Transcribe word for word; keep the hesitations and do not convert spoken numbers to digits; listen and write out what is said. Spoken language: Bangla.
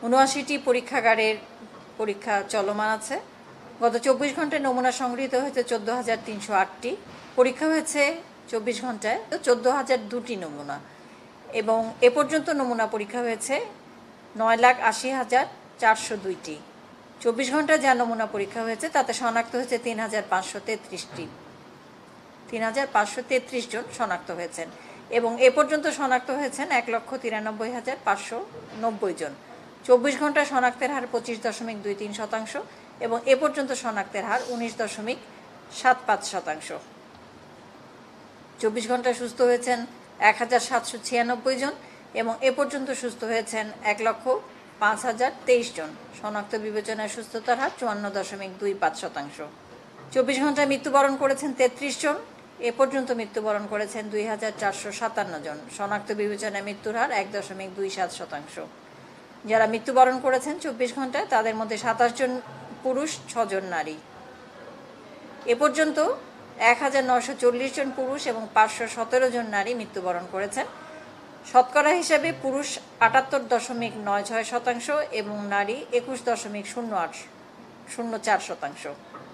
উনআশিটি পরীক্ষাগারের পরীক্ষা চলমান আছে। গত চব্বিশ ঘন্টায় নমুনা সংগৃহীত হয়েছে চোদ্দো হাজার তিনশো আটটি। পরীক্ষা হয়েছে চব্বিশ ঘন্টায় চোদ্দো হাজার দুটি নমুনা, এবং এ পর্যন্ত নমুনা পরীক্ষা হয়েছে নয় লাখ আশি হাজার চারশো দুইটি। চব্বিশ ঘন্টায় যা নমুনা পরীক্ষা হয়েছে তাতে শনাক্ত হয়েছে তিন হাজার পাঁচশো তেত্রিশটি তিন হাজার পাঁচশো তেত্রিশ জন শনাক্ত হয়েছেন, এবং এ পর্যন্ত শনাক্ত হয়েছেন এক লক্ষ তিরানব্বই হাজার পাঁচশো নব্বই জন। চব্বিশ ঘন্টায় শনাক্তের হার পঁচিশ দশমিক দুই তিন শতাংশ, এবং এ পর্যন্ত শনাক্তের হার উনিশ দশমিক সাত পাঁচ শতাংশ। চব্বিশ ঘন্টায় সুস্থ হয়েছেন এক হাজার সাতশো ছিয়ানব্বই জন, এবং এ পর্যন্ত সুস্থ হয়েছেন এক লক্ষ পাঁচ হাজার তেইশ জন। শনাক্ত বিবেচনায় সুস্থতার হার চুয়ান্ন দশমিক দুই পাঁচ শতাংশ। চব্বিশ ঘন্টায় মৃত্যুবরণ করেছেন তেত্রিশ জন, এ পর্যন্ত মৃত্যুবরণ করেছেন দুই হাজার চারশো সাতান্ন জন। শনাক্ত বিবেচনায় মৃত্যুর হার এক দশমিক দুই সাত শতাংশ। যারা মৃত্যুবরণ করেছেন চব্বিশ ঘন্টায় তাদের মধ্যে সাতাশ জন পুরুষ, ছজন নারী। এ পর্যন্ত এক হাজার নশো চল্লিশ জন পুরুষ এবং পাঁচশো সতেরো জন নারী মৃত্যুবরণ করেছেন। শতকরা হিসাবে পুরুষ আটাত্তর দশমিক নয় ছয় শতাংশ এবং নারী একুশ দশমিক শূন্য আট শূন্য চার শতাংশ।